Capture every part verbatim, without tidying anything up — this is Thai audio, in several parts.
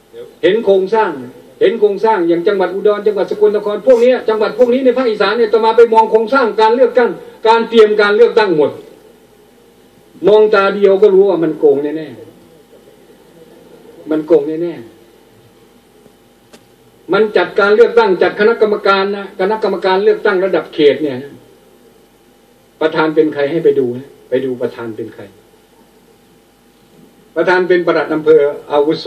เห็นโครงสร้างเห็นโครงสร้างอย่างจังหวัดอุดรจังหวัดสกลนครพวกนี้จังหวัดพวกนี้ในภาคอีสานเนี่ยจะมาไปมองโครงสร้างการเลือกตั้งการเตรียมการเลือกตั้งหมดมองตาเดียวก็รู้ว่ามันโกงแน่ๆมันโกงแน่ๆมันจัดการเลือกตั้งจัดคณะกรรมการนะคณะกรรมการเลือกตั้งระดับเขตเนี่ยประธานเป็นใครให้ไปดูนะไปดูประธานเป็นใครประธานเป็นปลัดอำเภออาวุโส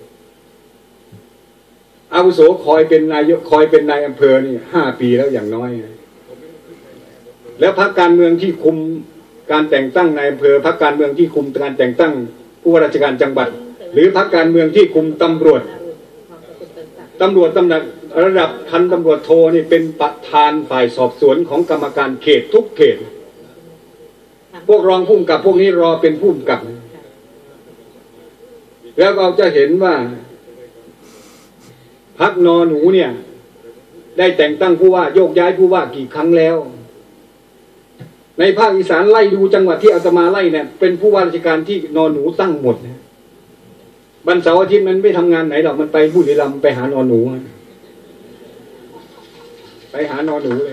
อาวุโสคอยเป็นนายกคอยเป็นนายอำเภอนี่ห้าปีแล้วอย่างน้อยแล้วพรรคการเมืองที่คุมการแต่งตั้งนายอำเภอพรรคการเมืองที่คุมการแต่งตั้งผู้ว่าราชการจังหวัดหรือพรรคการเมืองที่คุมตำรวจตำรวจตำแหน่งระดับพันตำรวจโทนี่เป็นประธานฝ่ายสอบสวนของกรรมการเขตทุกเขตพวกรองผู้กำกับพวกนี้รอเป็นผู้กำกับแล้วเราจะเห็นว่าพรรคนอหนูเนี่ยได้แต่งตั้งผู้ว่าโยกย้ายผู้ว่ากี่ครั้งแล้วในภาคอีสานไล่ดูจังหวัดที่อาตมาไล่เนี่ยเป็นผู้ว่าราชการที่นอหนูตั้งหมดนะวันเสาร์อาทิตย์มันไม่ทำงานไหนหรอกมันไปบุรีรัมย์ไปหานอหนูไปหานอหนูเลย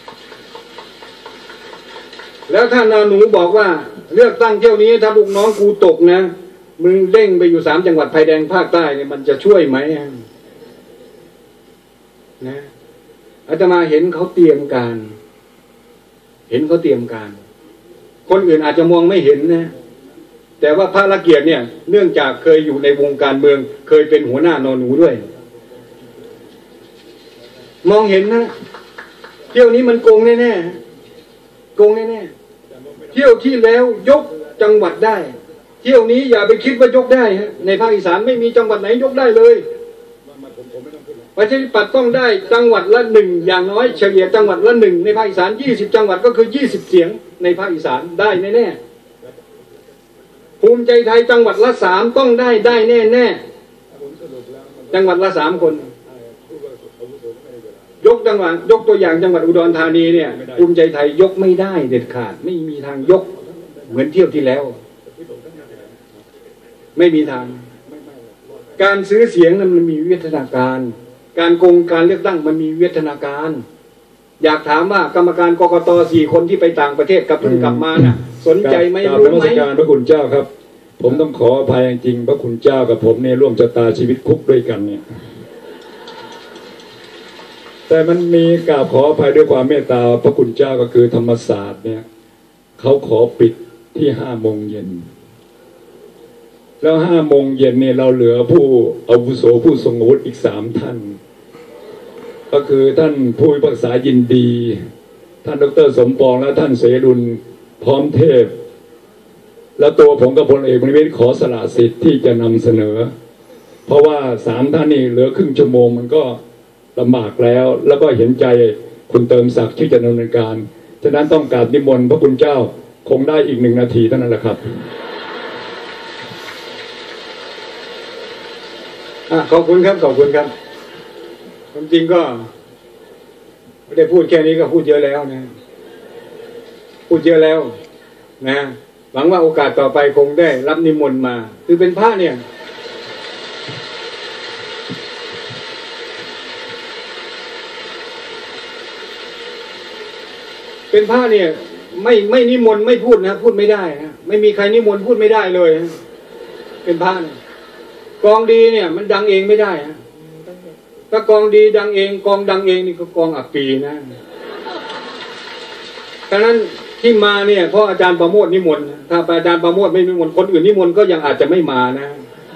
แล้วถ้านอหนูบอกว่าเลือกตั้งเที่ยวนี้ถ้าลูกน้องกูตกนะมึงเด้งไปอยู่สามจังหวัดภายแดงภาคใต้เนี่ยมันจะช่วยไหมนะอาตมาเห็นเขาเตรียมการเห็นเขาเตรียมการคนอื่นอาจจะมองไม่เห็นนะแต่ว่าพระละเกียรติเนี่ยเนื่องจากเคยอยู่ในวงการเมืองเคยเป็นหัวหน้านอหนูด้วยมองเห็นนะเที่ยวนี้มันโกงแน่ๆโกงแน่ๆเที่ยวที่แล้วยกจังหวัดได้เที่ยวนี้อย่าไปคิดว่ายกได้ฮะในภาคอีสานไม่มีจังหวัดไหนยกได้เลยประชาธิปัตย์ต้องได้จังหวัดละหนึ่งอย่างน้อยเฉลี่ยจังหวัดละหนึ่งในภาคอีสานยี่สิบจังหวัดก็คือยี่สิบเสียงในภาคอีสานได้แน่ๆภูมิใจไทยจังหวัดละสามต้องได้ได้แน่ๆจังหวัดละสามคนยกจังหวัดยกตัวอย่างจังหวัดอุดรธานีเนี่ยภูมิใจไทยยกไม่ได้เด็ดขาดไม่มีทางยกเหมือนเที่ยวที่แล้วไม่มีทางการซื้อเสียงนั้นมันมีวิวัฒนาการการโกงการเลือกตั้งมันมีวิวัฒนาการอยากถามว่ากรรมการกกต.สี่คนที่ไปต่างประเทศกับเพิ่งกลับมาน่ะสนใจไหมรู้ไหมการพระคุณเจ้าครับผมต้องขออภัยจริงพระคุณเจ้ากับผมเนี่ยร่วมชะตาชีวิตคุกด้วยกันเนี่ยแต่มันมีกราบขออภัยด้วยความเมตตาพระคุณเจ้าก็คือธรรมศาสตร์เนี่ยเขาขอปิดที่ห้าโมงเย็นแล้วห้าโมงเย็นเนี่ยเราเหลือผู้อาวุโสผู้ทรงอาวุธอีกสามท่านก็คือท่านผู้พิพากษายินดีท่านดร.สมปองและท่านเสรุลพร้อมเทพแล้วตัวผมกับพลเอกมณิวิทย์ขอสละสิทธิ์ที่จะนำเสนอเพราะว่าสามท่านนี่เหลือครึ่งชั่วโมงมันก็ลำบากแล้วแล้วก็เห็นใจคุณเติมศักดิ์ที่จะดำเนินการฉะนั้นต้องกราบนิมนต์พระคุณเจ้าคงได้อีกหนึ่งนาทีเท่านั้นแหละครับขอบคุณครับขอบคุณครับความจริงก็ไม่ได้พูดแค่นี้ก็พูดเยอะแล้วนะพูดเยอะแล้วนะหวังว่าโอกาสต่อไปคงได้รับนิมนต์มาคือเป็นพระเนี่ยเป็นพระเนี่ยไม่ไม่นิมนต์ไม่พูดนะพูดไม่ได้นะไม่มีใครนิมนต์พูดไม่ได้เลยนะเป็นพระเนี่ยกองดีเนี่ยมันดังเองไม่ได้นะถ้ากองดีดังเองกองดังเองนี่ก็กองอับปีนะดังนั้นที่มาเนี่ยเพราะอาจารย์ประโมทนิมนต์ถ้าอาจารย์ประโมทไม่นิมนต์คนอื่นนิมนต์ก็ยังอาจจะไม่มานะ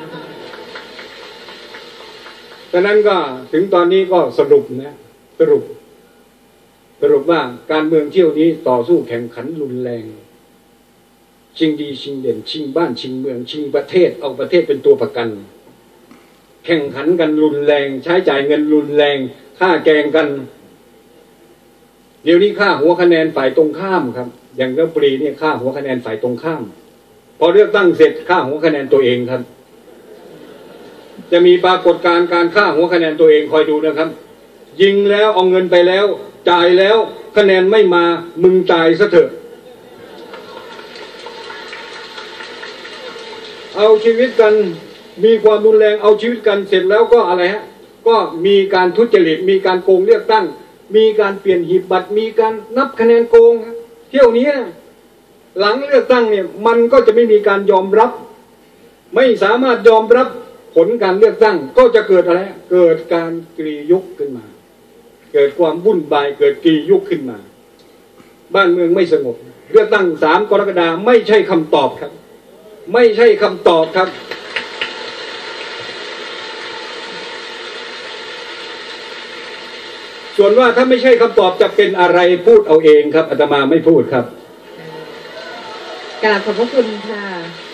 ดังนั้นก็ถึงตอนนี้ก็สรุปนะสรุปสรุปว่าการเมืองเที่ยวนี้ต่อสู้แข่งขันรุนแรงชิงดีชิงเด่นชิงบ้านชิงเมืองชิงประเทศเอาประเทศเป็นตัวประกันแข่งขันกันรุนแรงใช้จ่ายเงินรุนแรงค่าแกงกันเดี๋ยวนี้ค่าหัวคะแนนฝ่ายตรงข้ามครับอย่างลพบุรีเนี่ยค่าหัวคะแนนฝ่ายตรงข้ามพอเลือกตั้งเสร็จค่าหัวคะแนนตัวเองครับจะมีปรากฏการณ์การค่าหัวคะแนนตัวเองคอยดูนะครับยิงแล้วเอาเงินไปแล้วจ่ายแล้วคะแนนไม่มามึงจ่ายซะเถอะเอาชีวิตกันมีความรุนแรงเอาชีวิตกันเสร็จแล้วก็อะไรฮะก็มีการทุจริตมีการโกงเลือกตั้งมีการเปลี่ยนหีบบัตรมีการนับคะแนนโกงเที่ยวนี้หลังเลือกตั้งเนี่ยมันก็จะไม่มีการยอมรับไม่สามารถยอมรับผลการเลือกตั้งก็จะเกิดอะไรเกิดการกรียุคขึ้นมาเกิดความวุ่นวายเกิดกรียุคขึ้นมาบ้านเมืองไม่สงบเลือกตั้งสามกรกฎาคมไม่ใช่คำตอบครับไม่ใช่คำตอบครับส่วนว่าถ้าไม่ใช่คำตอบจะเป็นอะไรพูดเอาเองครับอาตมาไม่พูดครับกราบขอบพระคุณค่ะ